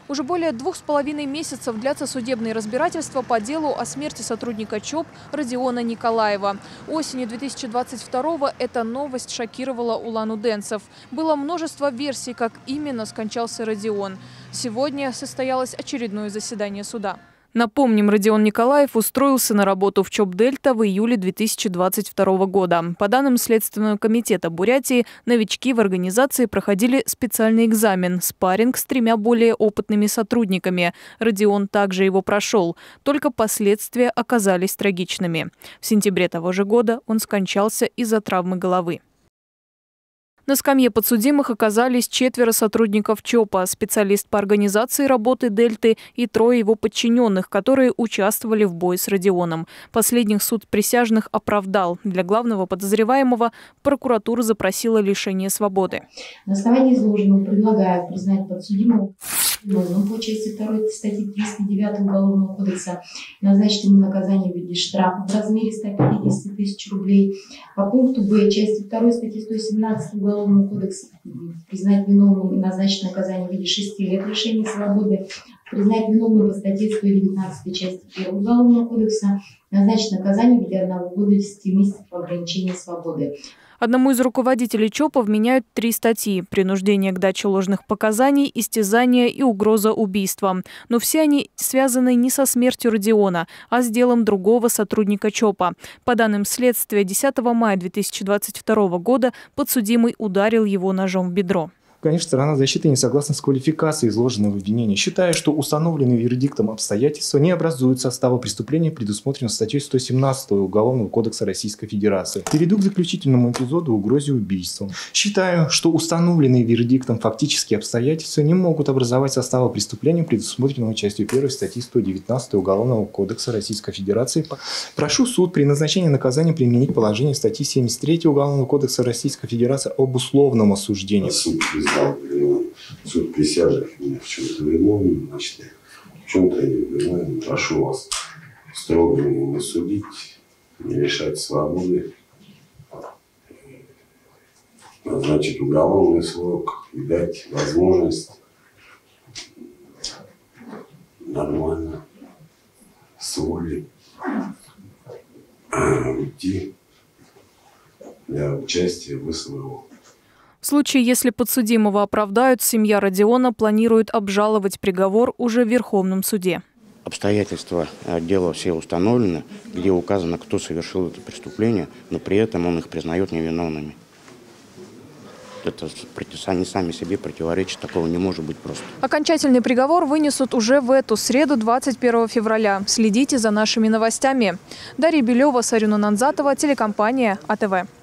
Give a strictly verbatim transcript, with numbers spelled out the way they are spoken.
Уже более двух с половиной месяцев длятся судебные разбирательства по делу о смерти сотрудника ЧОП Родиона Николаева. Осенью две тысячи двадцать второго эта новость шокировала улан-удэнцев. Было множество версий, как именно скончался Родион. Сегодня состоялось очередное заседание суда. Напомним, Родион Николаев устроился на работу в ЧОП «Дельта» в июле две тысячи двадцать второго года. По данным Следственного комитета Бурятии, новички в организации проходили специальный экзамен – спарринг с тремя более опытными сотрудниками. Родион также его прошел, только последствия оказались трагичными. В сентябре того же года он скончался из-за травмы головы. На скамье подсудимых оказались четверо сотрудников ЧОПа, специалист по организации работы «Дельты» и трое его подчиненных, которые участвовали в бое с Родионом. Последних суд присяжных оправдал. Для главного подозреваемого прокуратура запросила лишение свободы. На основании изложенного предлагаю признать подсудимого виновным по части второй статьи триста девятой Уголовного кодекса, назначить ему наказание в виде штрафа в размере ста пятидесяти тысяч рублей. По пункту Б части второй статьи сто семнадцатой Уголовного кодекса признать виновным и назначить наказание в виде шести лет лишения свободы. Признать виновным по статье сто девятнадцатой части первой Уголовного кодекса, назначить наказание в виде одного года и десяти месяцев ограничения свободы. Одному из руководителей ЧОПа вменяют три статьи – принуждение к даче ложных показаний, истязание и угроза убийством. Но все они связаны не со смертью Родиона, а с делом другого сотрудника ЧОПа. По данным следствия, десятого мая две тысячи двадцать второго года подсудимый ударил его ножом в бедро. Конечно, сторона защиты не согласна с квалификацией изложенного обвинения, считая, что установленные вердиктом обстоятельства не образуют состава преступления, предусмотренного статьей сто семнадцатой Уголовного кодекса Российской Федерации. Перейду к заключительному эпизоду угрозе убийством. Считаю, что установленные вердиктом фактические обстоятельства не могут образовать состава преступления, предусмотренного частью первой статьи сто девятнадцатой Уголовного кодекса Российской Федерации. Прошу суд при назначении наказания применить положение статьи семьдесят третьей Уголовного кодекса Российской Федерации об условном осуждении. Суд присяжных меня в чем-то виновен, значит, в чем-то я виновен. Прошу вас строго меня не судить, не лишать свободы, назначить уголовный срок и дать возможность нормально, с волей уйти для участия в СВО. В случае, если подсудимого оправдают, семья Родиона планирует обжаловать приговор уже в Верховном суде. Обстоятельства дела все установлены, где указано, кто совершил это преступление, но при этом он их признает невиновными. Это они сами себе противоречат, такого не может быть просто. Окончательный приговор вынесут уже в эту среду, двадцать первого февраля. Следите за нашими новостями. Дарья Белева, Сарина Нанзатова, телекомпания АТВ.